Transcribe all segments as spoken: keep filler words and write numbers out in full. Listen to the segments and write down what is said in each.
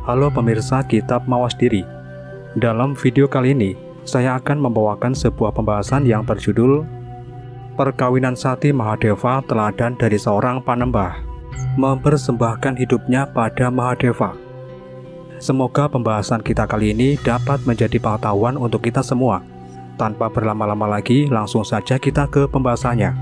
Halo pemirsa Kitab Mawas Diri. Dalam video kali ini, saya akan membawakan sebuah pembahasan yang berjudul Perkawinan Sati Mahadeva, teladan dari seorang panembah, mempersembahkan hidupnya pada Mahadeva. Semoga pembahasan kita kali ini dapat menjadi pengetahuan untuk kita semua. Tanpa berlama-lama lagi, langsung saja kita ke pembahasannya.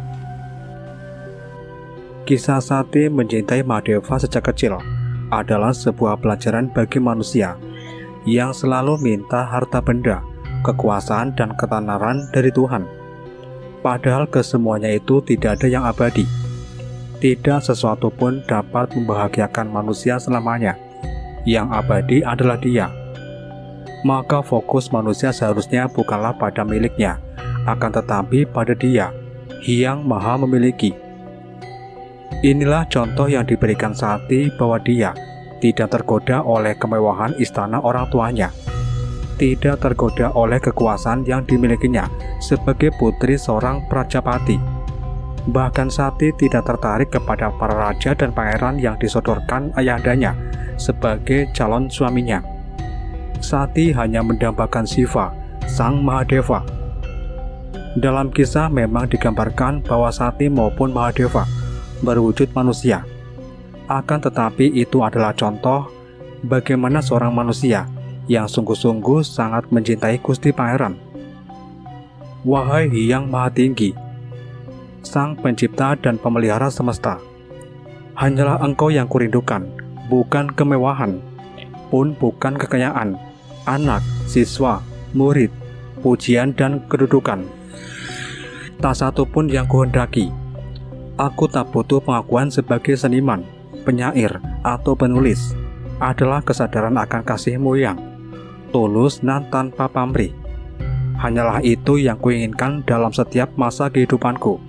Kisah Sati mencintai Mahadeva sejak kecil adalah sebuah pelajaran bagi manusia yang selalu minta harta benda, kekuasaan, dan ketenaran dari Tuhan. Padahal kesemuanya itu tidak ada yang abadi. Tidak sesuatu pun dapat membahagiakan manusia selamanya. Yang abadi adalah Dia. Maka fokus manusia seharusnya bukanlah pada miliknya, akan tetapi pada Dia yang Maha memiliki. Inilah contoh yang diberikan Sati bahwa dia tidak tergoda oleh kemewahan istana orang tuanya, tidak tergoda oleh kekuasaan yang dimilikinya sebagai putri seorang Prajapati. Bahkan Sati tidak tertarik kepada para raja dan pangeran yang disodorkan ayahandanya sebagai calon suaminya. Sati hanya mendambakan Siva, sang Mahadeva. Dalam kisah memang digambarkan bahwa Sati maupun Mahadeva berwujud manusia. Akan tetapi itu adalah contoh bagaimana seorang manusia yang sungguh-sungguh sangat mencintai Gusti Pangeran. Wahai Hyang Maha Tinggi, Sang Pencipta dan Pemelihara semesta, hanyalah Engkau yang kurindukan, bukan kemewahan, pun bukan kekayaan, anak, siswa, murid, pujian, dan kedudukan. Tak satu pun yang kuhendaki. Aku tak butuh pengakuan sebagai seniman, penyair, atau penulis. Adalah kesadaran akan kasih-Mu yang tulus dan tanpa pamrih. Hanyalah itu yang kuinginkan dalam setiap masa kehidupanku.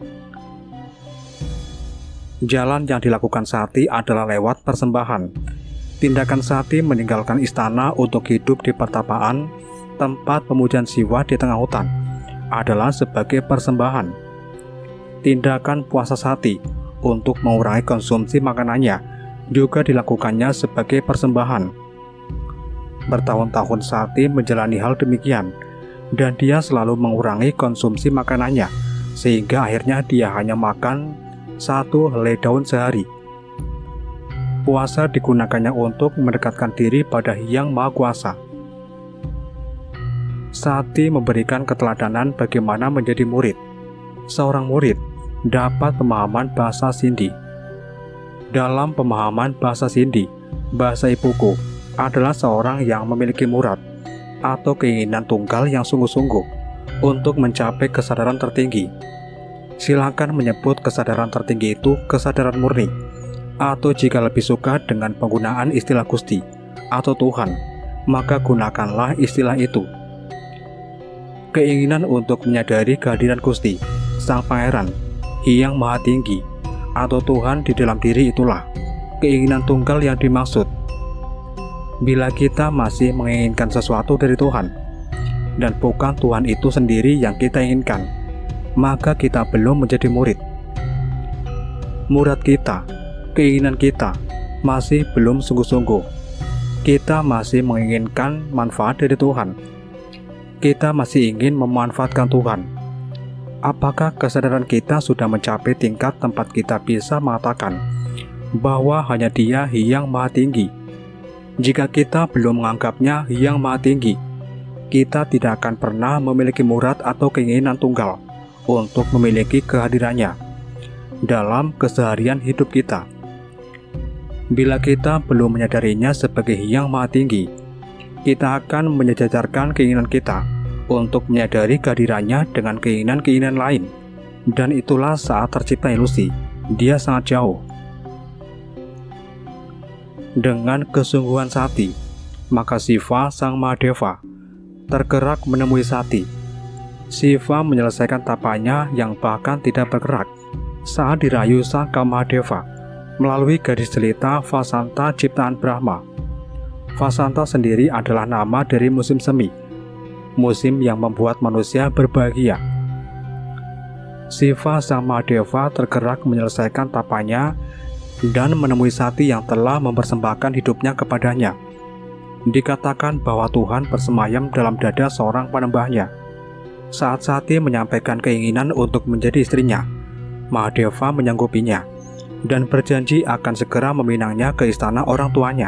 Jalan yang dilakukan Sati adalah lewat persembahan. Tindakan Sati meninggalkan istana untuk hidup di pertapaan, tempat pemujian Siwa di tengah hutan, adalah sebagai persembahan. Tindakan puasa Sati untuk mengurangi konsumsi makanannya juga dilakukannya sebagai persembahan. Bertahun-tahun Sati menjalani hal demikian, dan dia selalu mengurangi konsumsi makanannya, sehingga akhirnya dia hanya makan satu helai daun sehari. Puasa digunakannya untuk mendekatkan diri pada Hyang Maha Kuasa. Sati memberikan keteladanan bagaimana menjadi murid. Seorang murid dapat pemahaman bahasa Sindhi. Dalam pemahaman bahasa Sindhi, bahasa ibuku adalah seorang yang memiliki murad atau keinginan tunggal yang sungguh-sungguh untuk mencapai kesadaran tertinggi. Silakan menyebut kesadaran tertinggi itu kesadaran murni, atau jika lebih suka dengan penggunaan istilah Gusti atau Tuhan, maka gunakanlah istilah itu. Keinginan untuk menyadari kehadiran Gusti, Sang Pangeran, Hyang Maha Tinggi, atau Tuhan di dalam diri, itulah keinginan tunggal yang dimaksud. Bila kita masih menginginkan sesuatu dari Tuhan, dan bukan Tuhan itu sendiri yang kita inginkan, maka kita belum menjadi murid. Murad kita, keinginan kita, masih belum sungguh-sungguh. Kita masih menginginkan manfaat dari Tuhan. Kita masih ingin memanfaatkan Tuhan. Apakah kesadaran kita sudah mencapai tingkat tempat kita bisa mengatakan bahwa hanya Dia Hyang Maha Tinggi? Jika kita belum menganggapnya Hyang Maha Tinggi, kita tidak akan pernah memiliki murad atau keinginan tunggal untuk memiliki kehadirannya dalam keseharian hidup kita. Bila kita belum menyadarinya sebagai Hyang Maha Tinggi, kita akan menyejajarkan keinginan kita untuk menyadari kehadirannya dengan keinginan-keinginan lain, dan itulah saat tercipta ilusi. Dia sangat jauh. Dengan kesungguhan Sati, maka Siva, sang Mahadeva, tergerak menemui Sati. Siva menyelesaikan tapanya yang bahkan tidak bergerak saat dirayu sang Mahadeva melalui gadis jelita Vasanta ciptaan Brahma. Vasanta sendiri adalah nama dari musim semi, musim yang membuat manusia berbahagia. Siva sang Mahadeva tergerak menyelesaikan tapanya dan menemui Sati yang telah mempersembahkan hidupnya kepadanya. Dikatakan bahwa Tuhan bersemayam dalam dada seorang penembahnya. Saat Sati menyampaikan keinginan untuk menjadi istrinya, Mahadeva menyanggupinya dan berjanji akan segera meminangnya ke istana orang tuanya.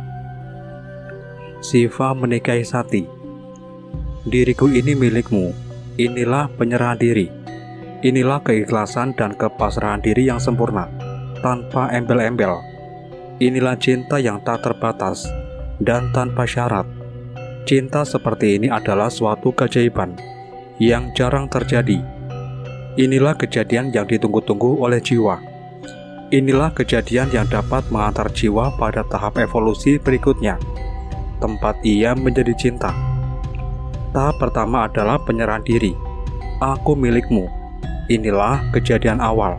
Shiva menikahi Sati. Diriku ini milikmu, inilah penyerahan diri, inilah keikhlasan dan kepasrahan diri yang sempurna, tanpa embel-embel. Inilah cinta yang tak terbatas dan tanpa syarat. Cinta seperti ini adalah suatu keajaiban yang jarang terjadi. Inilah kejadian yang ditunggu-tunggu oleh jiwa. Inilah kejadian yang dapat mengantar jiwa pada tahap evolusi berikutnya, tempat ia menjadi cinta. Tahap pertama adalah penyerahan diri. Aku milikmu. Inilah kejadian awal.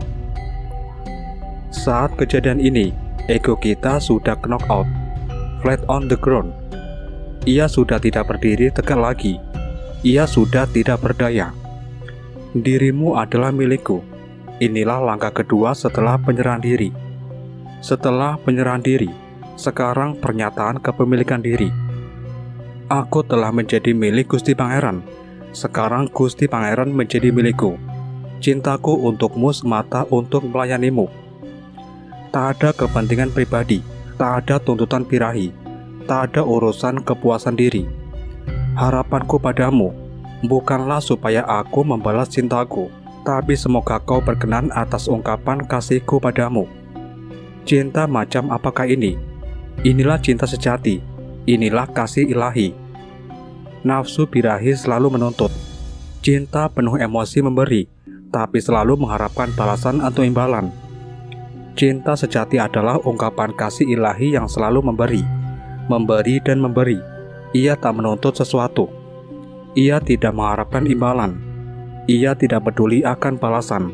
Saat kejadian ini, ego kita sudah knock out, flat on the ground. Ia sudah tidak berdiri tegak lagi. Ia sudah tidak berdaya. Dirimu adalah milikku. Inilah langkah kedua setelah penyerahan diri. Setelah penyerahan diri, sekarang pernyataan kepemilikan diri. Aku telah menjadi milik Gusti Pangeran. Sekarang Gusti Pangeran menjadi milikku. Cintaku untukmu semata untuk melayanimu. Tak ada kepentingan pribadi, tak ada tuntutan birahi, tak ada urusan kepuasan diri. Harapanku padamu bukanlah supaya aku membalas cintaku, tapi semoga kau berkenan atas ungkapan kasihku padamu. Cinta macam apakah ini? Inilah cinta sejati, inilah kasih ilahi. Nafsu birahi selalu menuntut. Cinta penuh emosi memberi, tapi selalu mengharapkan balasan atau imbalan. Cinta sejati adalah ungkapan kasih ilahi yang selalu memberi, memberi dan memberi. Ia tak menuntut sesuatu. Ia tidak mengharapkan imbalan. Ia tidak peduli akan balasan.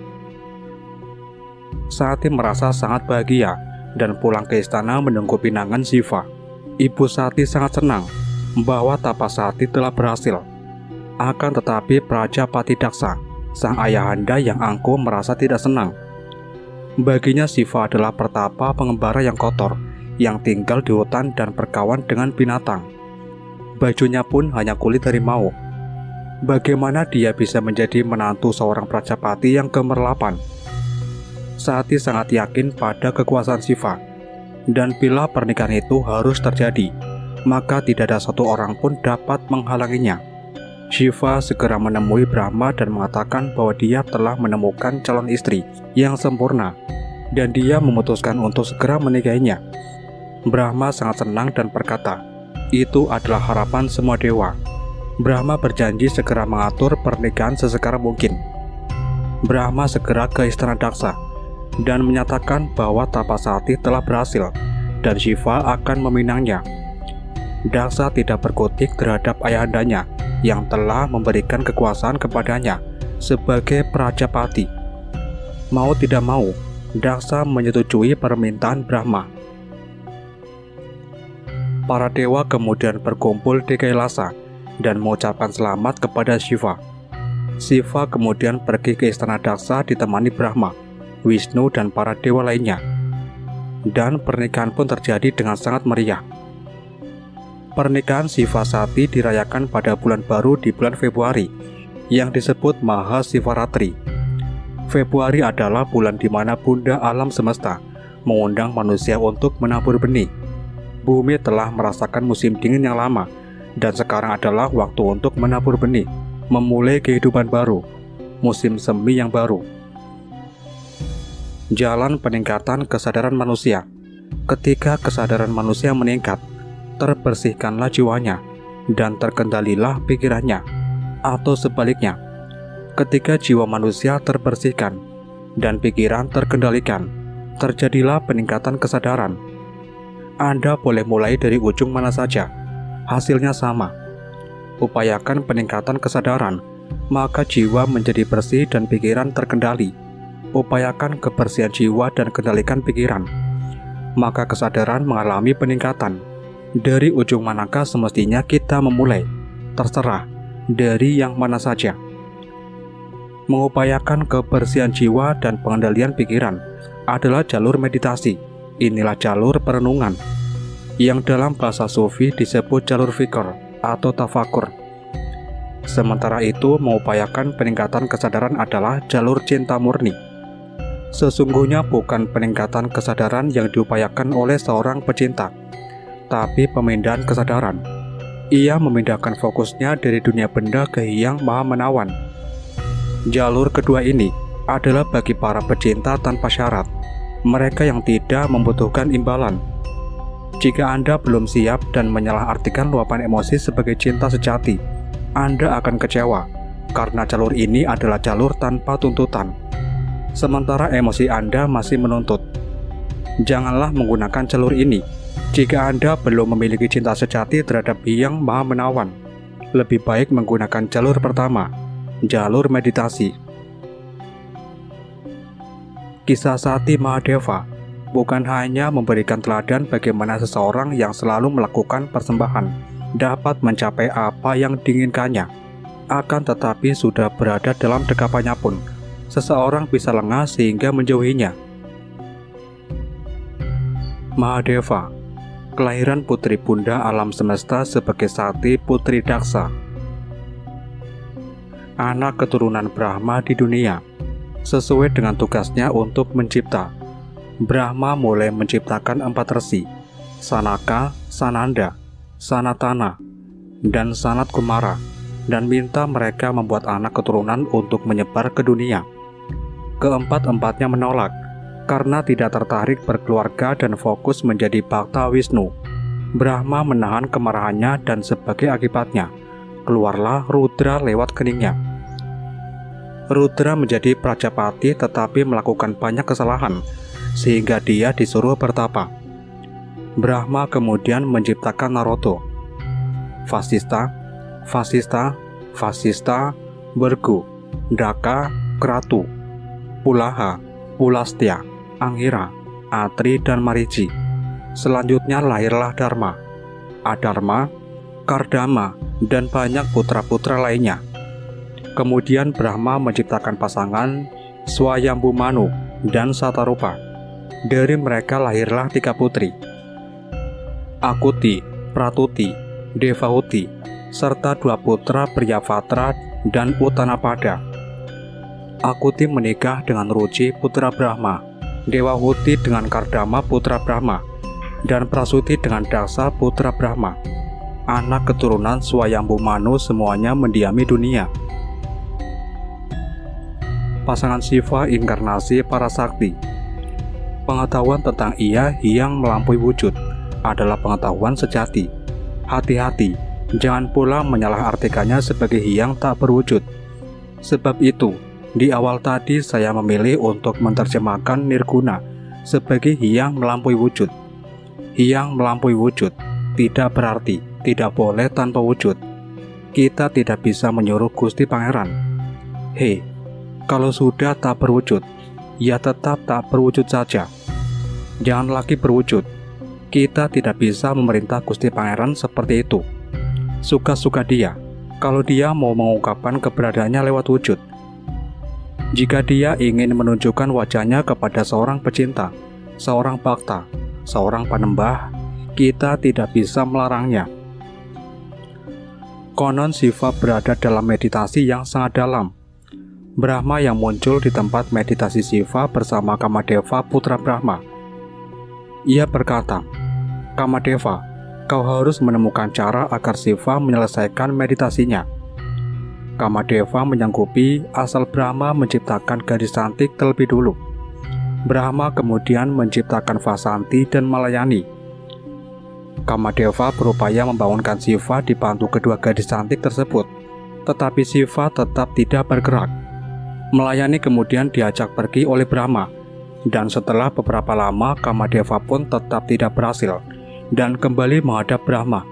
Sati merasa sangat bahagia dan pulang ke istana menunggu pinangan Shiva. Ibu Sati sangat senang bahwa tapa Sati telah berhasil. Akan tetapi Prajapati Daksa, sang ayahanda yang angkuh, merasa tidak senang. Baginya Shiva adalah pertapa pengembara yang kotor, yang tinggal di hutan dan berkawan dengan binatang. Bajunya pun hanya kulit harimau. Bagaimana dia bisa menjadi menantu seorang Prajapati yang gemerlapan? Sati sangat yakin pada kekuasaan Shiva, dan bila pernikahan itu harus terjadi, maka tidak ada satu orang pun dapat menghalanginya. Shiva segera menemui Brahma dan mengatakan bahwa dia telah menemukan calon istri yang sempurna, dan dia memutuskan untuk segera menikahinya. Brahma sangat senang dan berkata, itu adalah harapan semua dewa. Brahma berjanji segera mengatur pernikahan sesegera mungkin. Brahma segera ke istana Daksa dan menyatakan bahwa tapa Sati telah berhasil dan Shiva akan meminangnya. Daksa tidak berkutik terhadap ayahandanya yang telah memberikan kekuasaan kepadanya sebagai Prajapati. Mau tidak mau, Daksa menyetujui permintaan Brahma. Para dewa kemudian berkumpul di Kailasa dan mengucapkan selamat kepada Shiva. Shiva kemudian pergi ke istana Daksa ditemani Brahma, Wisnu dan para dewa lainnya. Dan pernikahan pun terjadi dengan sangat meriah. Pernikahan Shiva Sati dirayakan pada bulan baru di bulan Februari yang disebut Maha Sivaratri. Februari adalah bulan di mana Bunda Alam Semesta mengundang manusia untuk menabur benih. Bumi telah merasakan musim dingin yang lama, dan sekarang adalah waktu untuk menabur benih, memulai kehidupan baru, musim semi yang baru. Jalan peningkatan kesadaran manusia. Ketika kesadaran manusia meningkat, terbersihkanlah jiwanya, dan terkendalilah pikirannya. Atau sebaliknya, ketika jiwa manusia terbersihkan, dan pikiran terkendalikan, terjadilah peningkatan kesadaran. Anda boleh mulai dari ujung mana saja, hasilnya sama. Upayakan peningkatan kesadaran, maka jiwa menjadi bersih dan pikiran terkendali. Upayakan kebersihan jiwa dan kendalikan pikiran, maka kesadaran mengalami peningkatan. Dari ujung manakah semestinya kita memulai? Terserah, dari yang mana saja. Mengupayakan kebersihan jiwa dan pengendalian pikiran, adalah jalur meditasi. Inilah jalur perenungan, yang dalam bahasa sufi disebut jalur fikr atau tafakur. Sementara itu, mengupayakan peningkatan kesadaran adalah jalur cinta murni. Sesungguhnya bukan peningkatan kesadaran yang diupayakan oleh seorang pecinta, tapi pemindahan kesadaran. Ia memindahkan fokusnya dari dunia benda ke Hyang Maha Menawan. Jalur kedua ini adalah bagi para pecinta tanpa syarat, mereka yang tidak membutuhkan imbalan. Jika Anda belum siap dan menyalahartikan luapan emosi sebagai cinta sejati, Anda akan kecewa, karena jalur ini adalah jalur tanpa tuntutan. Sementara emosi Anda masih menuntut. Janganlah menggunakan jalur ini jika Anda belum memiliki cinta sejati terhadap Hyang Maha Menawan. Lebih baik menggunakan jalur pertama, jalur meditasi. Kisah Sati Mahadeva bukan hanya memberikan teladan bagaimana seseorang yang selalu melakukan persembahan dapat mencapai apa yang diinginkannya, akan tetapi sudah berada dalam dekapannya pun, seseorang bisa lengah sehingga menjauhinya. Mahadeva, kelahiran putri bunda alam semesta sebagai Sati putri Daksa, anak keturunan Brahma di dunia. Sesuai dengan tugasnya untuk mencipta, Brahma mulai menciptakan empat resi, Sanaka, Sananda, Sanatana, dan Sanat Kumara, dan minta mereka membuat anak keturunan untuk menyebar ke dunia. Keempat-empatnya menolak, karena tidak tertarik berkeluarga dan fokus menjadi Bhakta Wisnu. Brahma menahan kemarahannya dan sebagai akibatnya, keluarlah Rudra lewat keningnya. Rudra menjadi Prajapati tetapi melakukan banyak kesalahan, sehingga dia disuruh bertapa. Brahma kemudian menciptakan Naroto, Vasista, Vasista, Vasista, Bergu, Daka, Kratu, Pulaha, Pulastya, Angira, Atri, dan Marici. Selanjutnya lahirlah Dharma, Adharma, Kardama, dan banyak putra-putra lainnya. Kemudian Brahma menciptakan pasangan Swayambhu Manu dan Satarupa. Dari mereka lahirlah tiga putri, Akuti, Pratuti, Devahuti, serta dua putra Priyavatra dan Utanapada. Akuti menikah dengan Ruci putra Brahma, Dewahuti dengan Kardama putra Brahma, dan Prasuti dengan Daksa putra Brahma. Anak keturunan Swayambhu Manu semuanya mendiami dunia. Pasangan Siva inkarnasi para sakti. Pengetahuan tentang ia yang melampaui wujud adalah pengetahuan sejati. Hati-hati, jangan pula menyalahartikannya sebagai yang tak berwujud. Sebab itu, di awal tadi saya memilih untuk menerjemahkan nirguna sebagai yang melampaui wujud. Yang melampaui wujud tidak berarti tidak boleh tanpa wujud. Kita tidak bisa menyuruh Gusti Pangeran, "Hei, kalau sudah tak berwujud, ya tetap tak berwujud saja. Jangan lagi berwujud." Kita tidak bisa memerintah Gusti Pangeran seperti itu. Suka-suka dia, kalau dia mau mengungkapkan keberadaannya lewat wujud. Jika dia ingin menunjukkan wajahnya kepada seorang pecinta, seorang bhakta, seorang penembah, kita tidak bisa melarangnya. Konon Siva berada dalam meditasi yang sangat dalam. Brahma yang muncul di tempat meditasi Siva bersama Kamadeva putra Brahma. Ia berkata, "Kamadeva, kau harus menemukan cara agar Siva menyelesaikan meditasinya." Kamadeva menyanggupi asal Brahma menciptakan gadis cantik terlebih dulu. Brahma kemudian menciptakan Vasanti dan Malayani. Kamadeva berupaya membangunkan Siva dibantu kedua gadis cantik tersebut, tetapi Siva tetap tidak bergerak. Malayani kemudian diajak pergi oleh Brahma, dan setelah beberapa lama Kamadeva pun tetap tidak berhasil dan kembali menghadap Brahma.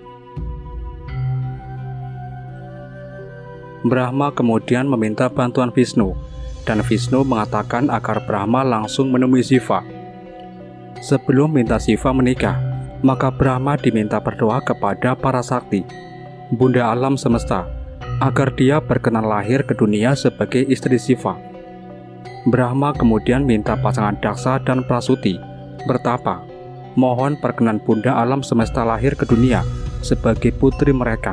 Brahma kemudian meminta bantuan Vishnu, dan Vishnu mengatakan agar Brahma langsung menemui Siva. Sebelum minta Siva menikah, maka Brahma diminta berdoa kepada para sakti, Bunda Alam Semesta, agar dia berkenan lahir ke dunia sebagai istri Siva. Brahma kemudian minta pasangan Daksa dan Prasuti bertapa, mohon perkenan Bunda alam semesta lahir ke dunia sebagai putri mereka.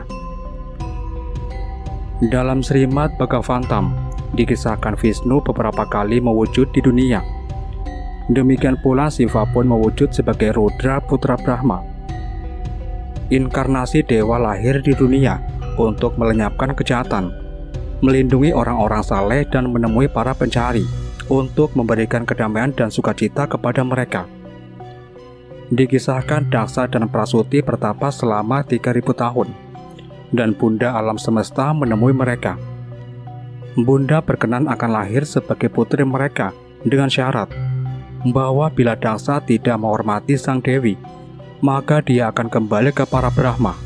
Dalam Srimad Bhagavatam dikisahkan Vishnu beberapa kali mewujud di dunia. Demikian pula Siva pun mewujud sebagai Rudra putra Brahma. Inkarnasi dewa lahir di dunia untuk melenyapkan kejahatan, melindungi orang-orang saleh dan menemui para pencari untuk memberikan kedamaian dan sukacita kepada mereka. Dikisahkan Daksa dan Prasuti bertapa selama tiga ribu tahun, dan Bunda alam semesta menemui mereka. Bunda berkenan akan lahir sebagai putri mereka dengan syarat bahwa bila Daksa tidak menghormati sang dewi, maka dia akan kembali ke para Brahma.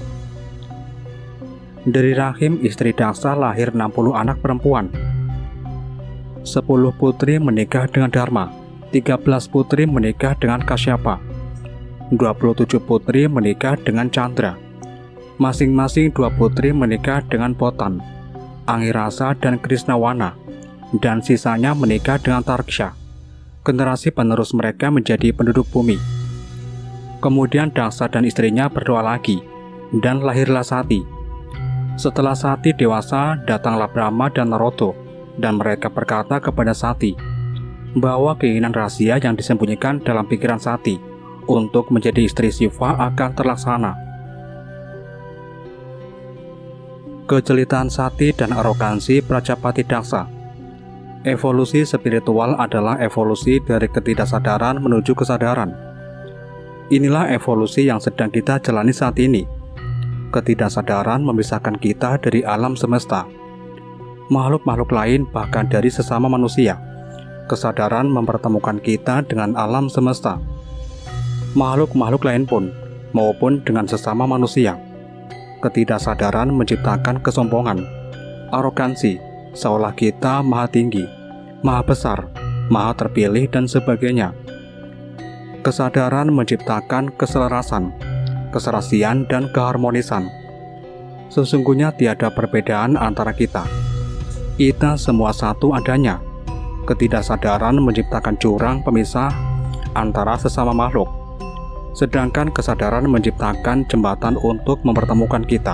Dari rahim istri Daksa lahir enam puluh anak perempuan. sepuluh putri menikah dengan Dharma, tiga belas putri menikah dengan Kasyapa, dua puluh tujuh putri menikah dengan Chandra. Masing-masing dua putri menikah dengan Potan, Angirasa dan Krishnawana, dan sisanya menikah dengan Tarksha. Generasi penerus mereka menjadi penduduk bumi. Kemudian Daksa dan istrinya berdoa lagi, dan lahirlah Sati. Setelah Sati dewasa, datanglah Brahma dan Narada, dan mereka berkata kepada Sati bahwa keinginan rahasia yang disembunyikan dalam pikiran Sati untuk menjadi istri Siva akan terlaksana. Kejelitan Sati dan arogansi Prajapati Daksa. Evolusi spiritual adalah evolusi dari ketidaksadaran menuju kesadaran. Inilah evolusi yang sedang kita jalani saat ini. Ketidaksadaran memisahkan kita dari alam semesta, makhluk-makhluk lain, bahkan dari sesama manusia. Kesadaran mempertemukan kita dengan alam semesta, makhluk-makhluk lain pun, maupun dengan sesama manusia. Ketidaksadaran menciptakan kesombongan, arogansi, seolah kita maha tinggi, maha besar, maha terpilih, dan sebagainya. Kesadaran menciptakan keselarasan, keserasian, dan keharmonisan. Sesungguhnya tiada perbedaan antara kita. Kita semua satu adanya. Ketidaksadaran menciptakan jurang pemisah antara sesama makhluk, sedangkan kesadaran menciptakan jembatan untuk mempertemukan kita.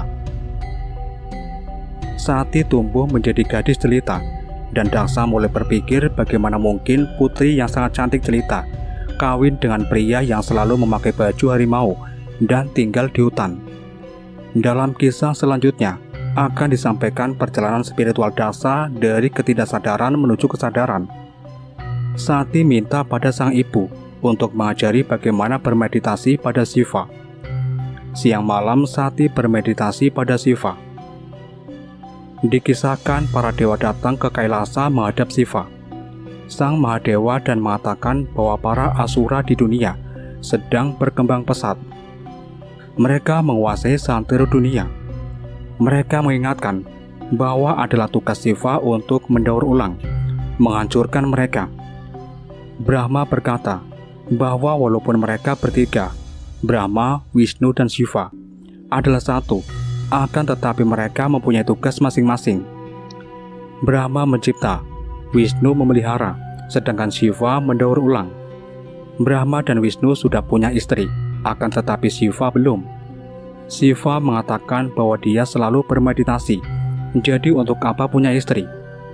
Sati tumbuh menjadi gadis jelita, dan Daksa mulai berpikir bagaimana mungkin putri yang sangat cantik jelita kawin dengan pria yang selalu memakai baju harimau dan tinggal di hutan. Dalam kisah selanjutnya akan disampaikan perjalanan spiritual Daksa dari ketidaksadaran menuju kesadaran. Sati minta pada sang ibu untuk mengajari bagaimana bermeditasi pada Siva. Siang malam Sati bermeditasi pada Siva. Dikisahkan para dewa datang ke Kailasa menghadap Siva, sang Mahadewa, dan mengatakan bahwa para asura di dunia sedang berkembang pesat. Mereka menguasai seantero dunia. Mereka mengingatkan bahwa adalah tugas Siva untuk mendaur ulang, menghancurkan mereka. Brahma berkata bahwa walaupun mereka bertiga, Brahma, Wisnu, dan Siva, adalah satu, akan tetapi mereka mempunyai tugas masing-masing. Brahma mencipta, Wisnu memelihara, sedangkan Siva mendaur ulang. Brahma dan Wisnu sudah punya istri, akan tetapi Siva belum. Siva mengatakan bahwa dia selalu bermeditasi, jadi untuk apa punya istri?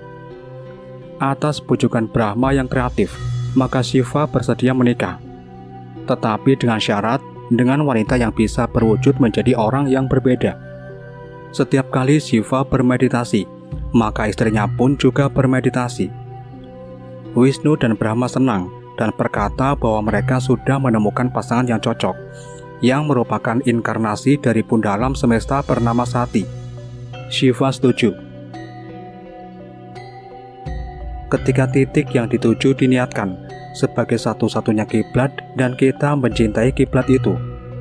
Atas bujukan Brahma yang kreatif, maka Siva bersedia menikah, tetapi dengan syarat dengan wanita yang bisa berwujud menjadi orang yang berbeda. Setiap kali Siva bermeditasi, maka istrinya pun juga bermeditasi. Wisnu dan Brahma senang dan berkata bahwa mereka sudah menemukan pasangan yang cocok, yang merupakan inkarnasi dari Bunda alam semesta bernama Sati. Siva setuju. Ketika titik yang dituju diniatkan sebagai satu-satunya kiblat dan kita mencintai kiblat itu,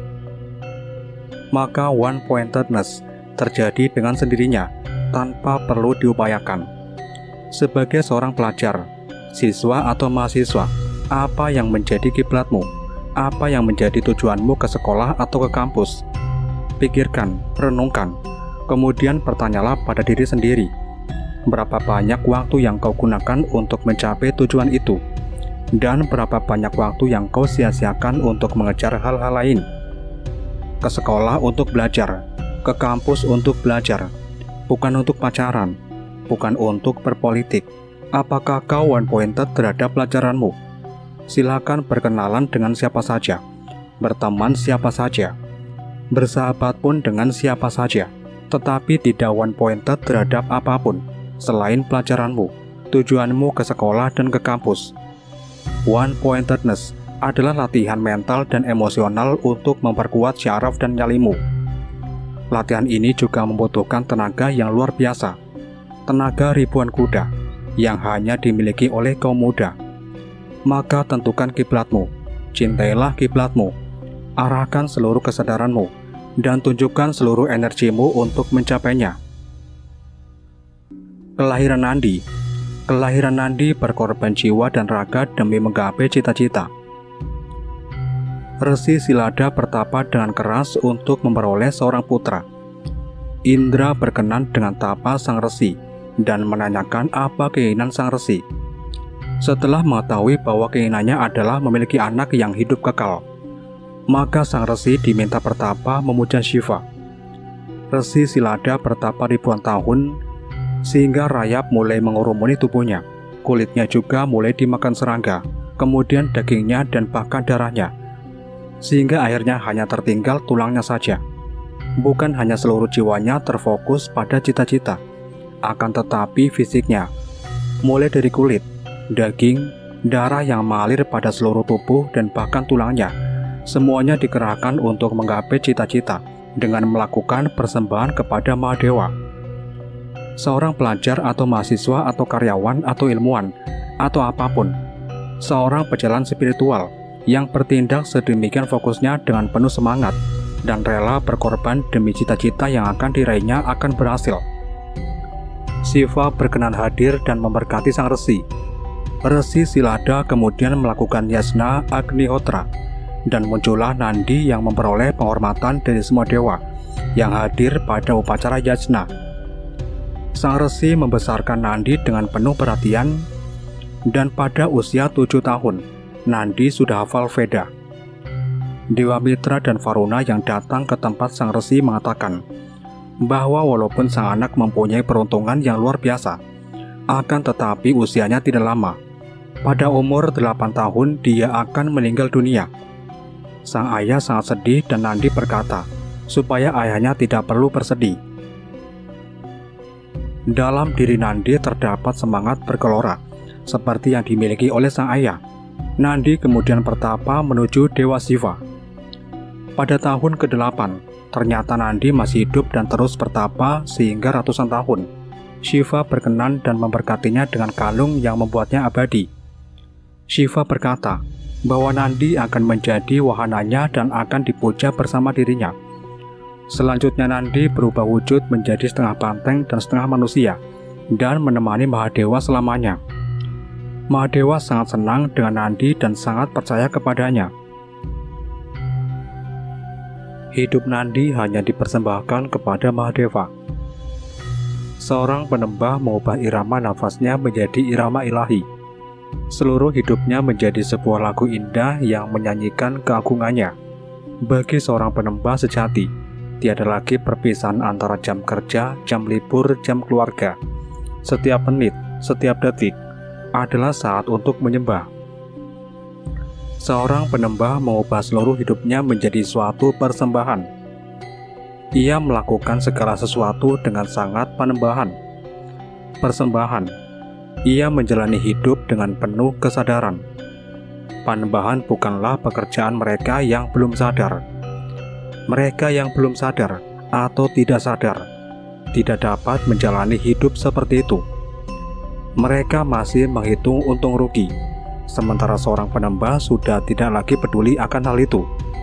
maka one-pointedness terjadi dengan sendirinya tanpa perlu diupayakan. Sebagai seorang pelajar, siswa atau mahasiswa, apa yang menjadi kiblatmu? Apa yang menjadi tujuanmu ke sekolah atau ke kampus? Pikirkan, renungkan, kemudian bertanyalah pada diri sendiri, berapa banyak waktu yang kau gunakan untuk mencapai tujuan itu, dan berapa banyak waktu yang kau sia-siakan untuk mengejar hal-hal lain. Ke sekolah untuk belajar, ke kampus untuk belajar, bukan untuk pacaran, bukan untuk berpolitik. Apakah kau one-pointed terhadap pelajaranmu? Silakan berkenalan dengan siapa saja, berteman siapa saja, bersahabat pun dengan siapa saja, tetapi tidak one-pointed terhadap apapun selain pelajaranmu, tujuanmu ke sekolah dan ke kampus. One-pointedness adalah latihan mental dan emosional untuk memperkuat syaraf dan nyalimu. Latihan ini juga membutuhkan tenaga yang luar biasa, tenaga ribuan kuda yang hanya dimiliki oleh kaum muda. Maka tentukan kiblatmu, cintailah kiblatmu, arahkan seluruh kesadaranmu, dan tunjukkan seluruh energimu untuk mencapainya. Kelahiran Nandi. Kelahiran Nandi berkorban jiwa dan raga demi menggapai cita-cita. Resi Silada bertapa dengan keras untuk memperoleh seorang putra. Indra berkenan dengan tapa sang resi dan menanyakan apa keinginan sang resi. Setelah mengetahui bahwa keinginannya adalah memiliki anak yang hidup kekal, maka sang resi diminta bertapa memuja Shiva. Resi Silada bertapa ribuan tahun sehingga rayap mulai mengurumuni tubuhnya. Kulitnya juga mulai dimakan serangga, kemudian dagingnya dan bahkan darahnya, sehingga akhirnya hanya tertinggal tulangnya saja. Bukan hanya seluruh jiwanya terfokus pada cita-cita, akan tetapi fisiknya, mulai dari kulit, daging, darah yang mengalir pada seluruh tubuh dan bahkan tulangnya, semuanya dikerahkan untuk menggapai cita-cita dengan melakukan persembahan kepada Mahadewa. Seorang pelajar atau mahasiswa atau karyawan atau ilmuwan atau apapun, seorang pejalan spiritual yang bertindak sedemikian fokusnya dengan penuh semangat dan rela berkorban demi cita-cita yang akan diraihnya akan berhasil. Shiva berkenan hadir dan memberkati sang resi. Resi Silada kemudian melakukan yasna Agnihotra, dan muncullah Nandi yang memperoleh penghormatan dari semua dewa yang hadir pada upacara yasna. Sang resi membesarkan Nandi dengan penuh perhatian, dan pada usia tujuh tahun, Nandi sudah hafal Veda. Dewa Mitra dan Varuna yang datang ke tempat sang resi mengatakan bahwa walaupun sang anak mempunyai peruntungan yang luar biasa, akan tetapi usianya tidak lama. Pada umur delapan tahun dia akan meninggal dunia. Sang ayah sangat sedih dan Nandi berkata supaya ayahnya tidak perlu bersedih. Dalam diri Nandi terdapat semangat bergelora seperti yang dimiliki oleh sang ayah. Nandi kemudian bertapa menuju Dewa Shiva. Pada tahun kedelapan, ternyata Nandi masih hidup dan terus bertapa sehingga ratusan tahun. Shiva berkenan dan memberkatinya dengan kalung yang membuatnya abadi. Shiva berkata bahwa Nandi akan menjadi wahananya dan akan dipuja bersama dirinya. Selanjutnya Nandi berubah wujud menjadi setengah banteng dan setengah manusia dan menemani Mahadewa selamanya. Mahadewa sangat senang dengan Nandi dan sangat percaya kepadanya. Hidup Nandi hanya dipersembahkan kepada Mahadewa. Seorang penembah mengubah irama nafasnya menjadi irama ilahi. Seluruh hidupnya menjadi sebuah lagu indah yang menyanyikan keagungannya. Bagi seorang penembah sejati, tiada lagi perpisahan antara jam kerja, jam libur, jam keluarga. Setiap menit, setiap detik adalah saat untuk menyembah. Seorang penembah mengubah seluruh hidupnya menjadi suatu persembahan. Ia melakukan segala sesuatu dengan sangat penembahan. Persembahan. Ia menjalani hidup dengan penuh kesadaran. Panembahan bukanlah pekerjaan mereka yang belum sadar. Mereka yang belum sadar atau tidak sadar tidak dapat menjalani hidup seperti itu. Mereka masih menghitung untung rugi, sementara seorang penembah sudah tidak lagi peduli akan hal itu.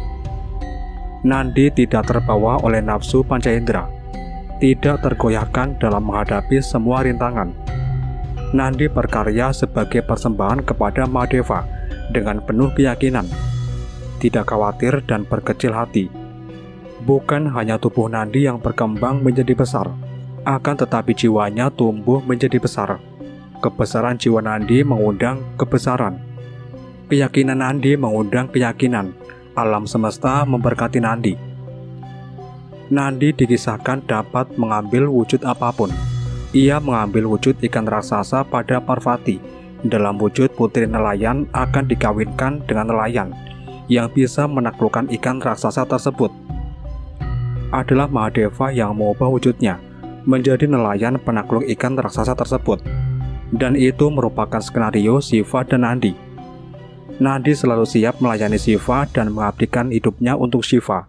Nandi tidak terbawa oleh nafsu panca indera, tidak tergoyahkan dalam menghadapi semua rintangan. Nandi berkarya sebagai persembahan kepada Mahadeva dengan penuh keyakinan, tidak khawatir dan berkecil hati. Bukan hanya tubuh Nandi yang berkembang menjadi besar, Akan tetapi jiwanya tumbuh menjadi besar. Kebesaran jiwa Nandi mengundang kebesaran. Keyakinan Nandi mengundang keyakinan. Alam semesta memberkati Nandi. Nandi dikisahkan dapat mengambil wujud apapun. Ia mengambil wujud ikan raksasa pada Parvati. Dalam wujud putri nelayan akan dikawinkan dengan nelayan yang bisa menaklukkan ikan raksasa tersebut. Adalah Mahadeva yang mengubah wujudnya menjadi nelayan penakluk ikan raksasa tersebut. Dan itu merupakan skenario Shiva dan Nandi. Nandi selalu siap melayani Shiva dan mengabdikan hidupnya untuk Shiva.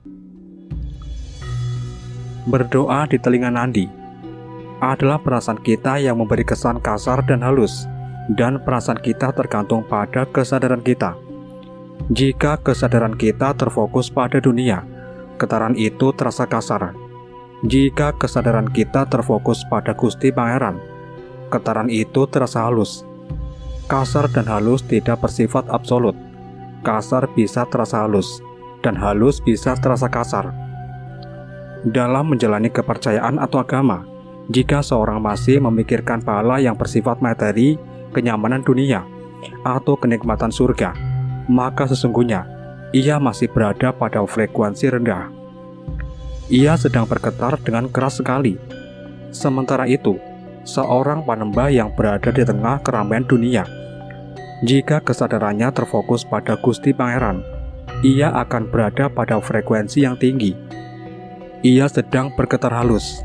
Berdoa di telinga Nandi adalah perasaan kita yang memberi kesan kasar dan halus, dan perasaan kita tergantung pada kesadaran kita. Jika kesadaran kita terfokus pada dunia, getaran itu terasa kasar. Jika kesadaran kita terfokus pada Gusti Pangeran, getaran itu terasa halus. Kasar dan halus tidak bersifat absolut. Kasar bisa terasa halus, dan halus bisa terasa kasar. Dalam menjalani kepercayaan atau agama, jika seorang masih memikirkan pahala yang bersifat materi, kenyamanan dunia, atau kenikmatan surga, maka sesungguhnya ia masih berada pada frekuensi rendah. Ia sedang bergetar dengan keras sekali. Sementara itu, seorang panembah yang berada di tengah keramaian dunia, jika kesadarannya terfokus pada Gusti Pangeran, ia akan berada pada frekuensi yang tinggi. Ia sedang bergetar halus.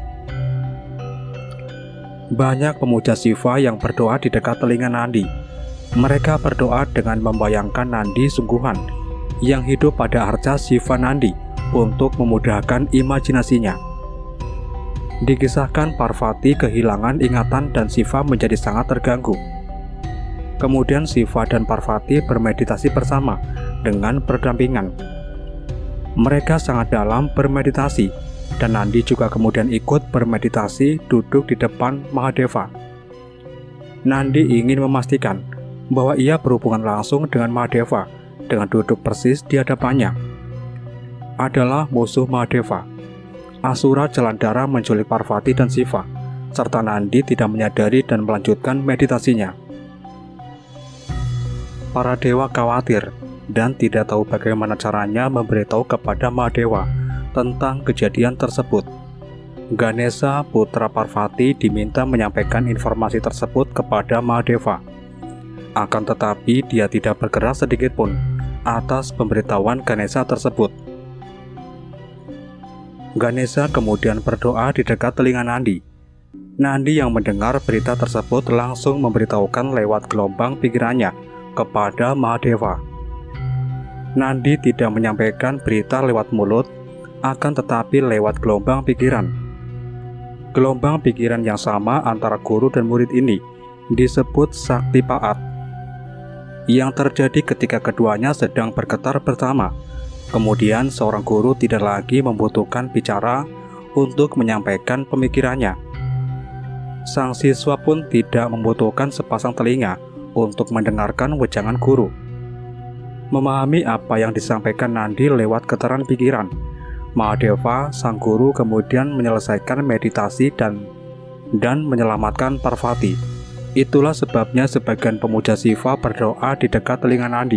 Banyak pemuja Shiva yang berdoa di dekat telinga Nandi. Mereka berdoa dengan membayangkan Nandi sungguhan yang hidup pada arca Shiva Nandi untuk memudahkan imajinasinya. Dikisahkan Parvati kehilangan ingatan dan Shiva menjadi sangat terganggu. Kemudian Shiva dan Parvati bermeditasi bersama dengan berdampingan. Mereka sangat dalam bermeditasi, dan Nandi juga kemudian ikut bermeditasi duduk di depan Mahadeva. Nandi ingin memastikan bahwa ia berhubungan langsung dengan Mahadeva dengan duduk persis di hadapannya. Adalah musuh Mahadeva. Asura Jalandhara menculik Parvati dan Shiva, serta Nandi tidak menyadari dan melanjutkan meditasinya. Para dewa khawatir dan tidak tahu bagaimana caranya memberitahu kepada Mahadeva tentang kejadian tersebut. Ganesha, putra Parvati, diminta menyampaikan informasi tersebut kepada Mahadeva. Akan tetapi dia tidak bergerak sedikit pun atas pemberitahuan Ganesha tersebut. Ganesha kemudian berdoa di dekat telinga Nandi. Nandi yang mendengar berita tersebut langsung memberitahukan lewat gelombang pikirannya kepada Mahadeva. Nandi tidak menyampaikan berita lewat mulut, akan tetapi lewat gelombang pikiran. Gelombang pikiran yang sama antara guru dan murid ini disebut Sakti Paat, yang terjadi ketika keduanya sedang bergetar bersama. Kemudian seorang guru tidak lagi membutuhkan bicara untuk menyampaikan pemikirannya. Sang siswa pun tidak membutuhkan sepasang telinga untuk mendengarkan wejangan guru. Memahami apa yang disampaikan Nandi lewat getaran pikiran, Mahadeva, sang guru, kemudian menyelesaikan meditasi dan dan menyelamatkan Parvati. Itulah sebabnya sebagian pemuja Shiva berdoa di dekat telinga Nandi.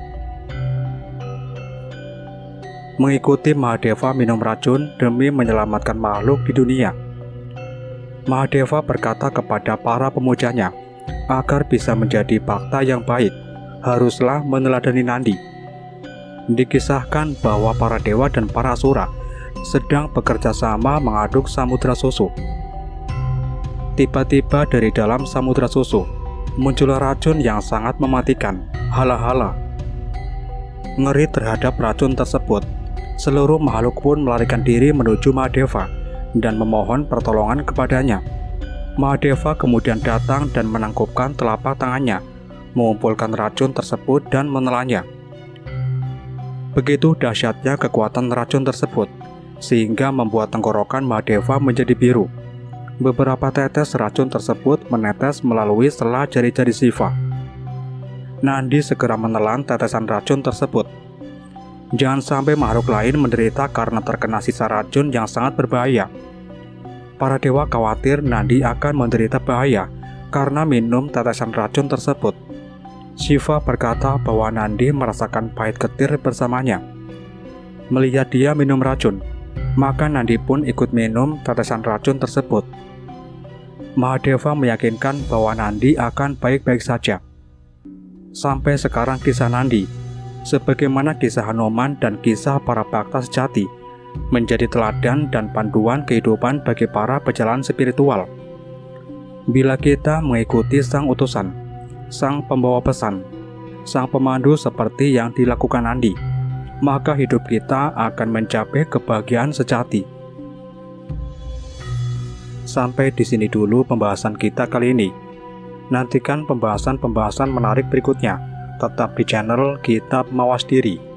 Mengikuti Mahadeva minum racun demi menyelamatkan makhluk di dunia. Mahadeva berkata kepada para pemujanya, agar bisa menjadi bhakta yang baik, haruslah meneladani Nandi. Dikisahkan bahwa para dewa dan para asura sedang bekerja sama mengaduk samudra susu. Tiba-tiba dari dalam samudra susu muncul racun yang sangat mematikan, hala-hala. Ngeri terhadap racun tersebut, seluruh makhluk pun melarikan diri menuju Mahadeva dan memohon pertolongan kepadanya. Mahadeva kemudian datang dan menangkupkan telapak tangannya, mengumpulkan racun tersebut dan menelannya. Begitu dahsyatnya kekuatan racun tersebut, sehingga membuat tenggorokan Mahadeva menjadi biru. Beberapa tetes racun tersebut menetes melalui sela jari-jari Shiva. Nandi segera menelan tetesan racun tersebut. Jangan sampai makhluk lain menderita karena terkena sisa racun yang sangat berbahaya. Para dewa khawatir Nandi akan menderita bahaya karena minum tetesan racun tersebut. Shiva berkata bahwa Nandi merasakan pahit getir bersamanya. Melihat dia minum racun, maka Nandi pun ikut minum tetesan racun tersebut. Mahadeva meyakinkan bahwa Nandi akan baik-baik saja. Sampai sekarang kisah Nandi, sebagaimana kisah Hanuman dan kisah para bhakta sejati, menjadi teladan dan panduan kehidupan bagi para pejalan spiritual. Bila kita mengikuti sang utusan, sang pembawa pesan, sang pemandu seperti yang dilakukan Nandi, maka hidup kita akan mencapai kebahagiaan sejati. Sampai di sini dulu pembahasan kita kali ini. Nantikan pembahasan-pembahasan menarik berikutnya. Tetap di channel Kitab Mawas Diri.